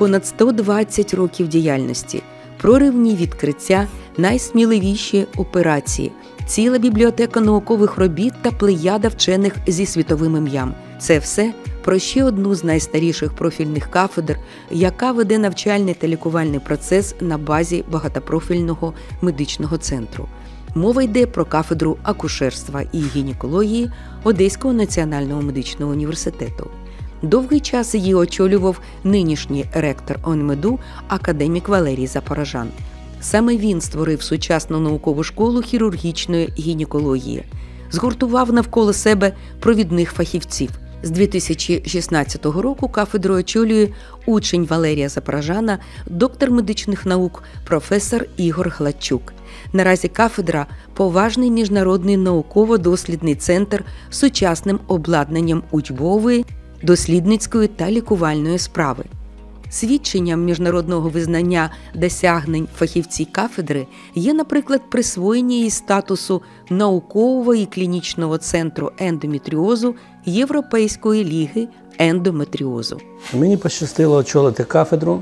понад 120 років діяльності, проривні відкриття, найсміливіші операції, ціла бібліотека наукових робіт та плеяда вчених зі світовим ім'ям. Це все про ще одну з найстаріших профільних кафедр, яка веде навчальний та лікувальний процес на базі багатопрофільного медичного центру. Мова йде про кафедру акушерства і гінекології Одеського національного медичного університету. Довгий час її очолював нинішній ректор ОНМЕДУ академік Валерій Запорожан. Саме він створив сучасну наукову школу хірургічної гінекології, згуртував навколо себе провідних фахівців. З 2016 року кафедру очолює учень Валерія Запорожана, доктор медичних наук, професор Ігор Гладчук. Наразі кафедра – поважний міжнародний науково-дослідний центр з сучасним обладнанням учбової, дослідницької та лікувальної справи. Свідченням міжнародного визнання досягнень фахівців кафедри є, наприклад, присвоєння їй статусу наукового і клінічного центру ендометріозу Європейської ліги ендометріозу. Мені пощастило очолити кафедру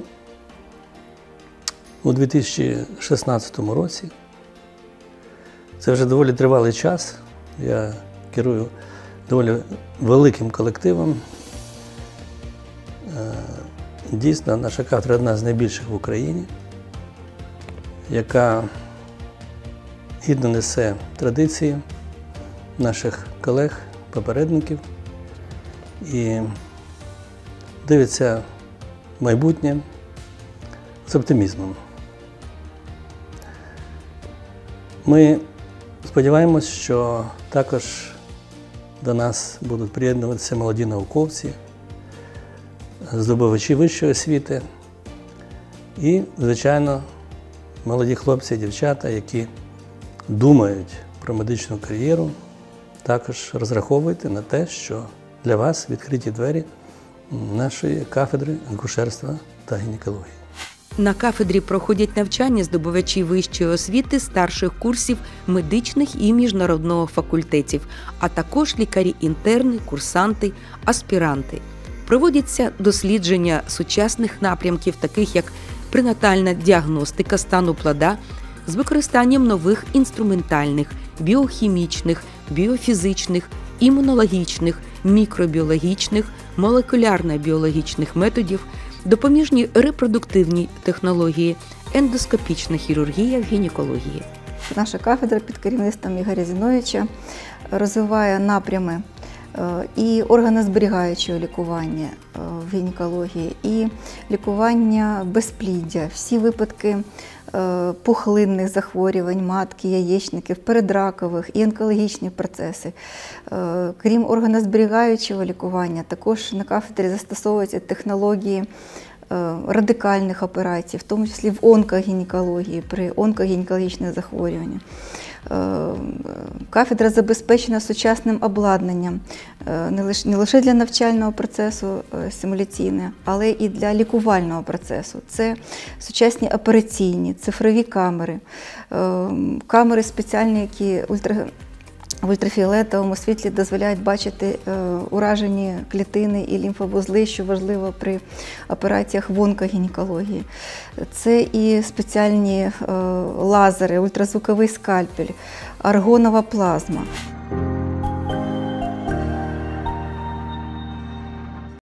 у 2016 році. Це вже доволі тривалий час. Я керую доволі великим колективом. Дійсно, наша кафедра одна з найбільших в Україні, яка гідно несе традиції наших колег, попередників і дивиться в майбутнє з оптимізмом. Ми сподіваємось, що також до нас будуть приєднуватися молоді науковці, здобувачі вищої освіти і, звичайно, молоді хлопці і дівчата, які думають про медичну кар'єру, також розраховуйте на те, що для вас відкриті двері нашої кафедри акушерства та гінекології. На кафедрі проходять навчання здобувачі вищої освіти старших курсів медичних і міжнародного факультетів, а також лікарі-інтерни, курсанти, аспіранти. Проводяться дослідження сучасних напрямків, таких як пренатальна діагностика стану плода з використанням нових інструментальних, біохімічних, біофізичних, імунологічних, мікробіологічних, молекулярно-біологічних методів, допоміжні репродуктивні технології, ендоскопічна хірургія в гінекології. Наша кафедра під керівництвом Ігоря Зіновича розвиває напрями і органозберігаючого лікування в гінекології, і лікування безпліддя, всі випадки пухлинних захворювань, матки, яєчників, передракових і онкологічні процеси. Крім органозберігаючого лікування, також на кафедрі застосовуються технології радикальних операцій, в тому числі в онкогінекології, при онкогінекологічних захворюваннях. Кафедра забезпечена сучасним обладнанням не лише для навчального процесу симуляційне, але і для лікувального процесу. Це сучасні операційні, цифрові камери, камери спеціальні, які в ультрафіолетовому світлі дозволяють бачити уражені клітини і лімфовузли, що важливо при операціях в онкогінекології. Це і спеціальні лазери, ультразвуковий скальпель, аргонова плазма.